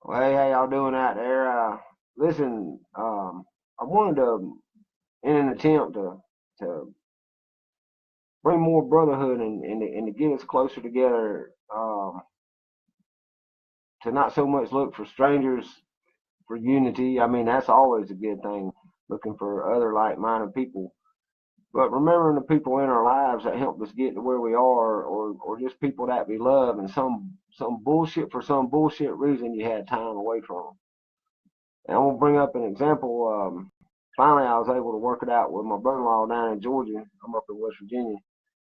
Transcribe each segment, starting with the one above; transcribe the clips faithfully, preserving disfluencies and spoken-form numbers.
Well, hey, how y'all doing out there? Uh, listen, um, I wanted to, in an attempt to to bring more brotherhood and and, to- and to get us closer together, um, to not so much look for strangers for unity. I mean, that's always a good thing, looking for other like-minded people. But remembering the people in our lives that helped us get to where we are, or or just people that we love, and some some bullshit for some bullshit reason you had time away from 'em. And I'm gonna bring up an example. Um, finally, I was able to work it out with my brother-in-law down in Georgia. I'm up in West Virginia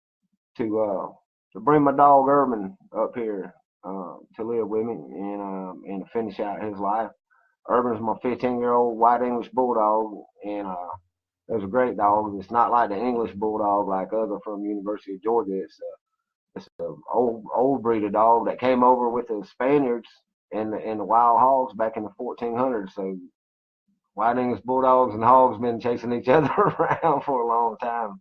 to uh, to bring my dog Urban up here uh, to live with me and um, and to finish out his life. Urban's my fifteen-year-old white English bulldog, and uh, it's a great dog. It's not like the English bulldog like other from University of Georgia. It's a it's a old old breed of dog that came over with the Spaniards and the and the wild hogs back in the fourteen hundreds. So White English bulldogs and hogs been chasing each other around for a long time.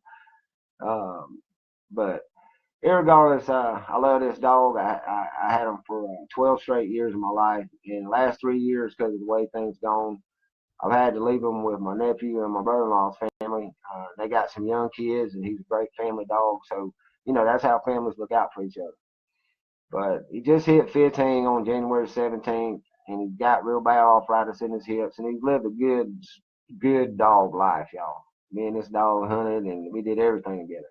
Um, but irregardless, uh, I love this dog. I, I, I had him for uh, twelve straight years of my life. In the last three years, because of the way things gone, I've had to leave him with my nephew and my brother-in-law's family. Uh, they got some young kids, and he's a great family dog. So, you know, that's how families look out for each other. But he just hit fifteen on January seventeenth, and he got real bad arthritis in his hips, and he's lived a good, good dog life, y'all. Me and this dog hunted, and we did everything together.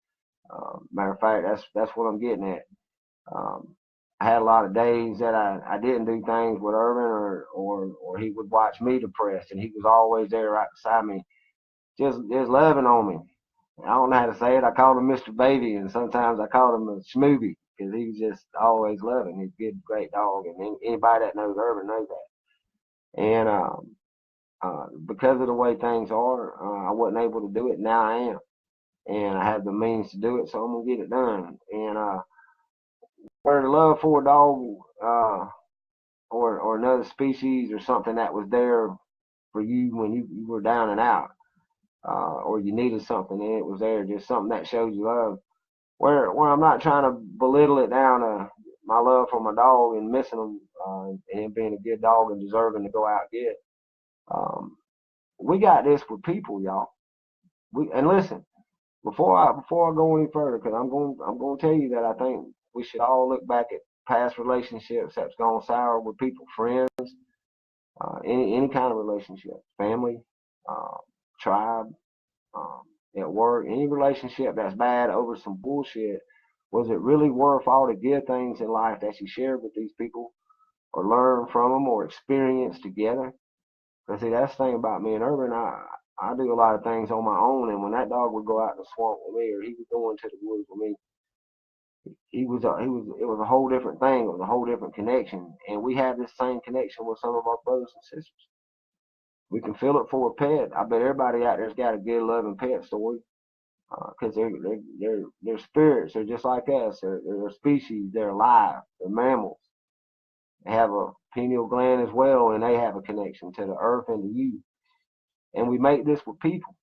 Um, matter of fact, that's that's what I'm getting at. Um, I had a lot of days that I, I didn't do things with Urban, or, or or he would watch me depressed, and he was always there right beside me, just just loving on me. I don't know how to say it. I called him Mister Baby, and sometimes I called him a Schmooby because he was just always loving. He's a good, great dog, and anybody that knows Urban knows that. And um, uh, because of the way things are, uh, I wasn't able to do it. Now I am, and I have the means to do it, so I'm gonna get it done. And uh, where the love for a dog, uh, or or another species, or something that was there for you when you, you were down and out, uh, or you needed something and it was there, just something that shows you love. Where where I'm not trying to belittle it down to my love for my dog and missing him, uh, and being a good dog and deserving to go out and get. Um, we got this with people, y'all. We and listen, before I before I go any further, because I'm going I'm going to tell you that I think we should all look back at past relationships that's gone sour with people, friends, uh, any any kind of relationship, family, uh, tribe, um, at work, any relationship that's bad over some bullshit. Was it really worth all the good things in life that you shared with these people, or learn from them, or experience together? Because see, that's the thing about me and Urban. I I do a lot of things on my own, and when that dog would go out in the swamp with me, or he would go into the woods with me, he was a, he was it was a whole different thing. It was a whole different connection, and we have this same connection with some of our brothers and sisters. We can feel it for a pet. I bet everybody out there's got a good loving pet story, because uh, they're, they're they're they're spirits. They're just like us. They're, they're a species. They're alive. They're mammals. They have a pineal gland as well, and they have a connection to the earth and to you. And we make this with people.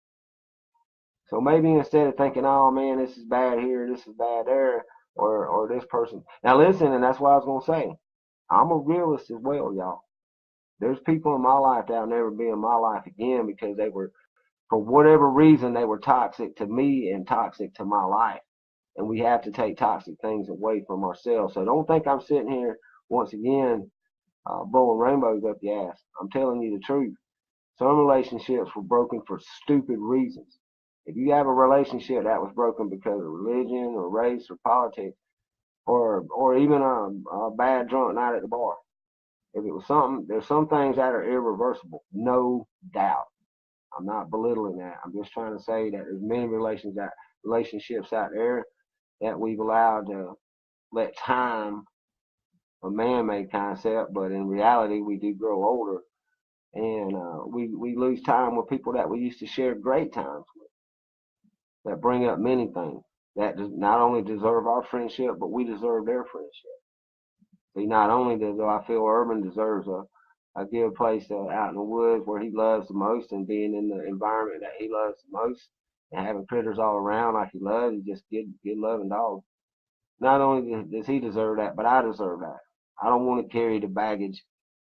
So maybe instead of thinking, "Oh man, this is bad here, this is bad there," or or this person. Now listen, and that's what I was gonna say. I'm a realist as well, y'all. There's people in my life that'll never be in my life again because they were, for whatever reason, they were toxic to me and toxic to my life. And we have to take toxic things away from ourselves. So don't think I'm sitting here once again uh, blowing rainbows up the ass. I'm telling you the truth. Some relationships were broken for stupid reasons. If you have a relationship that was broken because of religion or race or politics, or or even a, a bad drunk night at the bar, if it was something, there's some things that are irreversible, no doubt. I'm not belittling that. I'm just trying to say that there's many relations that relationships out there that we've allowed to let time, a man-made concept, but in reality, we do grow older, and uh, we we lose time with people that we used to share great times with, that bring up many things that not only deserve our friendship, but we deserve their friendship. See, not only do I feel Urban deserves a a good place uh, out in the woods where he loves the most, and being in the environment that he loves the most, and having critters all around like he loves, he's just good, good loving dog. Not only does he deserve that, but I deserve that. I don't want to carry the baggage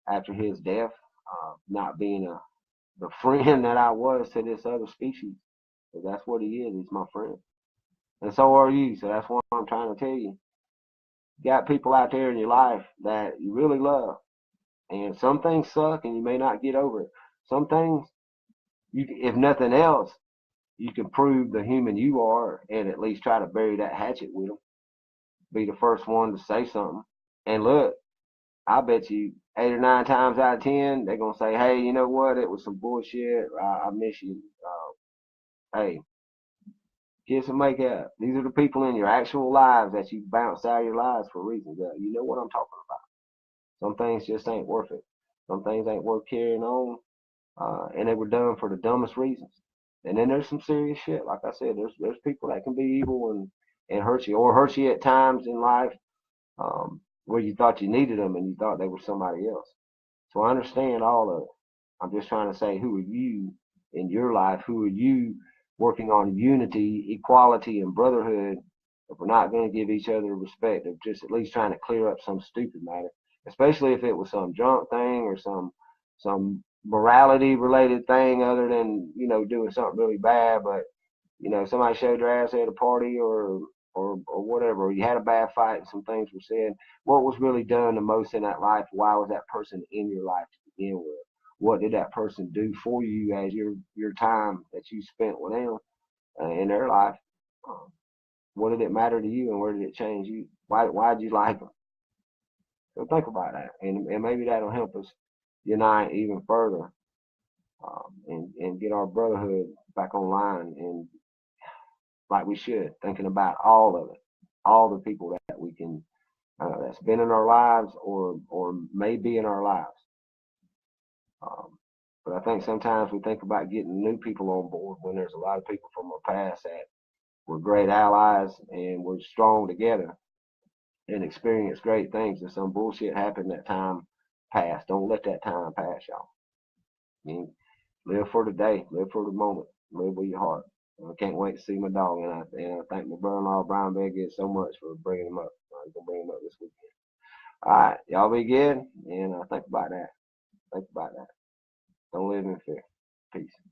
after his death, uh, not being a the friend that I was to this other species. But that's what he is. He's my friend, and so are you. So that's what I'm trying to tell you. You got people out there in your life that you really love, and some things suck, and you may not get over it. Some things, you, if nothing else, you can prove the human you are, and at least try to bury that hatchet with them. Be the first one to say something. And look, I bet you eight or nine times out of ten, they're gonna say, "Hey, you know what? It was some bullshit. I, I miss you. Uh, hey, kiss and make up." These are the people in your actual lives that you bounce out of your lives for reasons. Uh, you know what I'm talking about. Some things just ain't worth it. Some things ain't worth carrying on, uh, and they were done for the dumbest reasons. And then there's some serious shit. Like I said, there's there's people that can be evil and and hurt you, or hurt you at times in life, um, where you thought you needed them and you thought they were somebody else. So I understand all of it. I'm just trying to say, who are you in your life? Who are you working on unity, equality, and brotherhood? If we're not going to give each other respect, of just at least trying to clear up some stupid matter, especially if it was some drunk thing or some some morality related thing, other than you know doing something really bad. But you know somebody showed their ass at a party, or or or whatever, or you had a bad fight and some things were said. What was really done the most in that life? Why was that person in your life to begin with? What did that person do for you as your your time that you spent with them uh, in their life? Um, what did it matter to you, and where did it change you? Why why did you like them? So think about that, and and maybe that'll help us unite even further, um, and and get our brotherhood back online, and like we should, thinking about all of it, all the people that we can uh, that's been in our lives, or or may be in our lives. Um, but I think sometimes we think about getting new people on board when there's a lot of people from our past that were great allies and were strong together and experienced great things. And some bullshit happened that time passed. Don't let that time pass, y'all. You know, live for today. Live for the moment. Live with your heart. I can't wait to see my dog, and I, and I thank my brother-in-law Brian Beggett so much for bringing him up. I'm gonna bring him up this weekend. All right, y'all be good, and uh, think about that. Think about that. Don't live in fear. Peace.